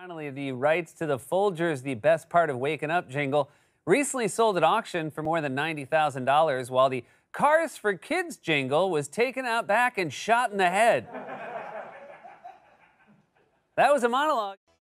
Finally, the rights to the Folgers, the best part of waking up jingle, recently sold at auction for more than $90,000, while the Kars4Kids jingle was taken out back and shot in the head. That was a monologue.